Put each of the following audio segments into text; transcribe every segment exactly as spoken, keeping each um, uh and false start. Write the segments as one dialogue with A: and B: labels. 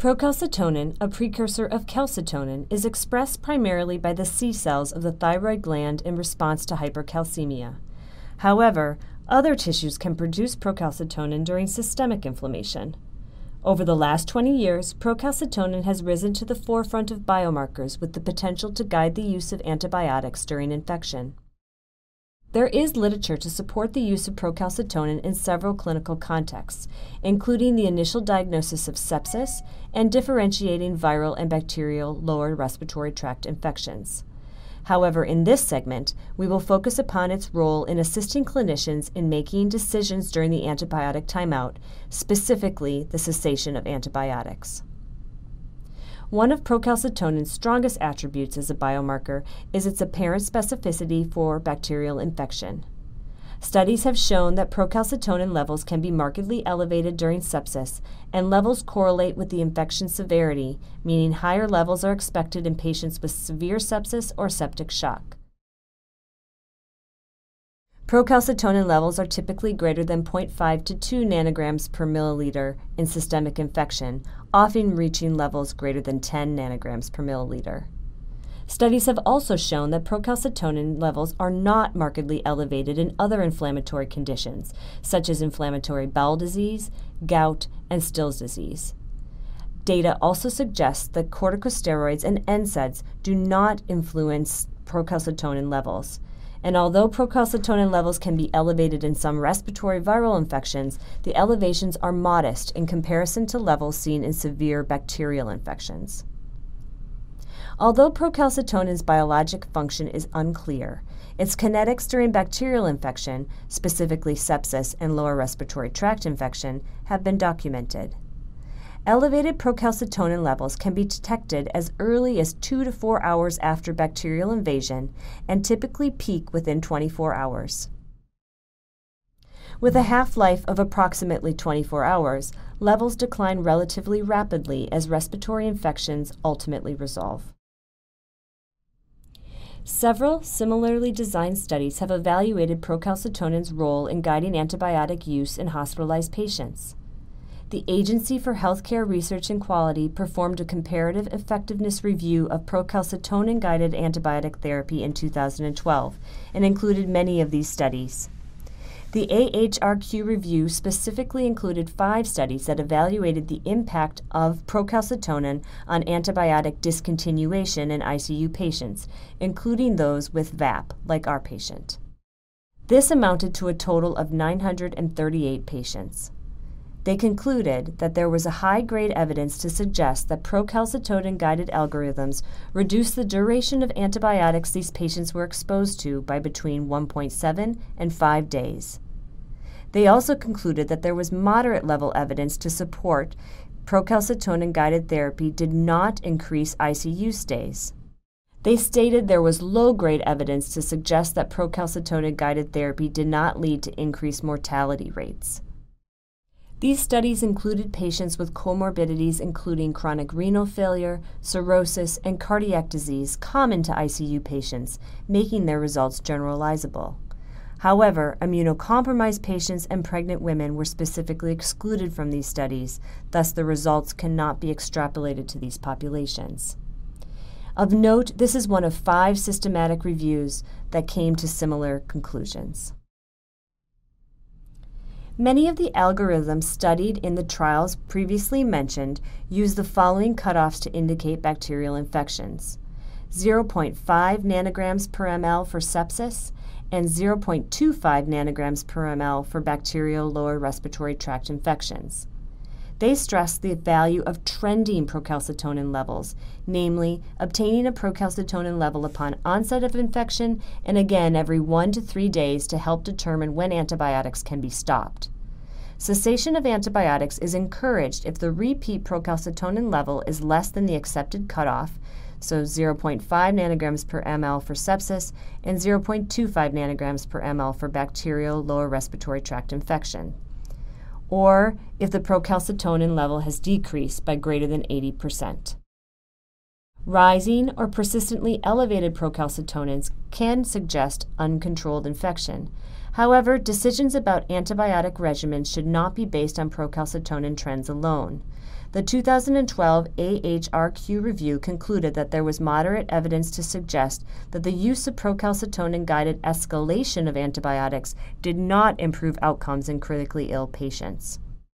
A: Procalcitonin, a precursor of calcitonin, is expressed primarily by the C cells of the thyroid gland in response to hypercalcemia. However, other tissues can produce procalcitonin during systemic inflammation. Over the last twenty years, procalcitonin has risen to the forefront of biomarkers with the potential to guide the use of antibiotics during infection. There is literature to support the use of procalcitonin in several clinical contexts, including the initial diagnosis of sepsis and differentiating viral and bacterial lower respiratory tract infections. However, in this segment, we will focus upon its role in assisting clinicians in making decisions during the antibiotic timeout, specifically the cessation of antibiotics. One of procalcitonin's strongest attributes as a biomarker is its apparent specificity for bacterial infection. Studies have shown that procalcitonin levels can be markedly elevated during sepsis, and levels correlate with the infection severity, meaning higher levels are expected in patients with severe sepsis or septic shock. Procalcitonin levels are typically greater than zero point five to two nanograms per milliliter in systemic infection, often reaching levels greater than ten nanograms per milliliter. Studies have also shown that procalcitonin levels are not markedly elevated in other inflammatory conditions, such as inflammatory bowel disease, gout, and Still's disease. Data also suggests that corticosteroids and N SAIDs do not influence procalcitonin levels. And although procalcitonin levels can be elevated in some respiratory viral infections, the elevations are modest in comparison to levels seen in severe bacterial infections. Although procalcitonin's biologic function is unclear, its kinetics during bacterial infection, specifically sepsis and lower respiratory tract infection, have been documented. Elevated procalcitonin levels can be detected as early as two to four hours after bacterial invasion and typically peak within twenty-four hours. With a half-life of approximately twenty-four hours, levels decline relatively rapidly as respiratory infections ultimately resolve. Several similarly designed studies have evaluated procalcitonin's role in guiding antibiotic use in hospitalized patients. The Agency for Healthcare Research and Quality performed a comparative effectiveness review of procalcitonin-guided antibiotic therapy in two thousand twelve and included many of these studies. The A H R Q review specifically included five studies that evaluated the impact of procalcitonin on antibiotic discontinuation in I C U patients, including those with V A P, like our patient. This amounted to a total of nine hundred thirty-eight patients. They concluded that there was a high-grade evidence to suggest that procalcitonin-guided algorithms reduced the duration of antibiotics these patients were exposed to by between one point seven and five days. They also concluded that there was moderate-level evidence to support procalcitonin-guided therapy did not increase I C U stays. They stated there was low-grade evidence to suggest that procalcitonin-guided therapy did not lead to increased mortality rates. These studies included patients with comorbidities including chronic renal failure, cirrhosis, and cardiac disease common to I C U patients, making their results generalizable. However, immunocompromised patients and pregnant women were specifically excluded from these studies, thus the results cannot be extrapolated to these populations. Of note, this is one of five systematic reviews that came to similar conclusions. Many of the algorithms studied in the trials previously mentioned use the following cutoffs to indicate bacterial infections: zero point five nanograms per ml for sepsis and zero point two five nanograms per ml for bacterial lower respiratory tract infections. They stress the value of trending procalcitonin levels, namely obtaining a procalcitonin level upon onset of infection and again every one to three days to help determine when antibiotics can be stopped. Cessation of antibiotics is encouraged if the repeat procalcitonin level is less than the accepted cutoff, so zero point five nanograms per ml for sepsis and zero point two five nanograms per ml for bacterial lower respiratory tract infection, or if the procalcitonin level has decreased by greater than eighty percent. Rising or persistently elevated procalcitonins can suggest uncontrolled infection. However, decisions about antibiotic regimens should not be based on procalcitonin trends alone. The two thousand twelve A H R Q review concluded that there was moderate evidence to suggest that the use of procalcitonin-guided escalation of antibiotics did not improve outcomes in critically ill patients.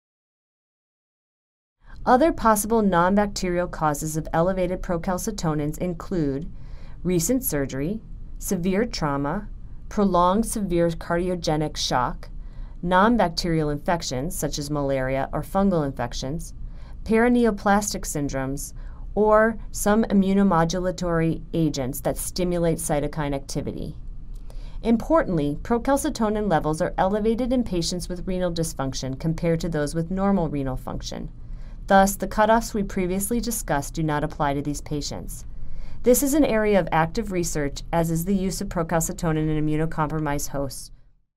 A: Other possible non-bacterial causes of elevated procalcitonins include recent surgery, severe trauma, prolonged severe cardiogenic shock, non-bacterial infections such as malaria or fungal infections, paraneoplastic syndromes, or some immunomodulatory agents that stimulate cytokine activity. Importantly, procalcitonin levels are elevated in patients with renal dysfunction compared to those with normal renal function. Thus, the cutoffs we previously discussed do not apply to these patients. This is an area of active research, as is the use of procalcitonin in immunocompromised hosts.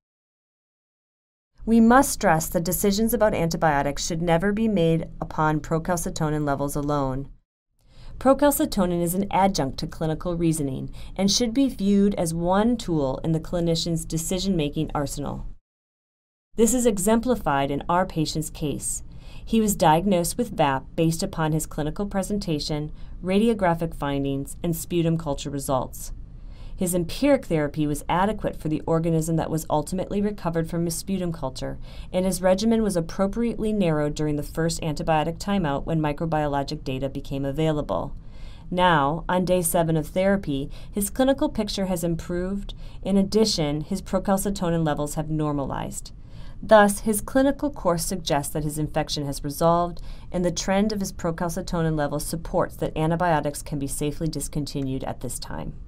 A: We must stress that decisions about antibiotics should never be made upon procalcitonin levels alone. Procalcitonin is an adjunct to clinical reasoning and should be viewed as one tool in the clinician's decision-making arsenal. This is exemplified in our patient's case. He was diagnosed with V A P based upon his clinical presentation, radiographic findings, and sputum culture results. His empiric therapy was adequate for the organism that was ultimately recovered from his sputum culture, and his regimen was appropriately narrowed during the first antibiotic timeout when microbiologic data became available. Now, on day seven of therapy, his clinical picture has improved. In addition, his procalcitonin levels have normalized. Thus, his clinical course suggests that his infection has resolved, and the trend of his procalcitonin levels supports that antibiotics can be safely discontinued at this time.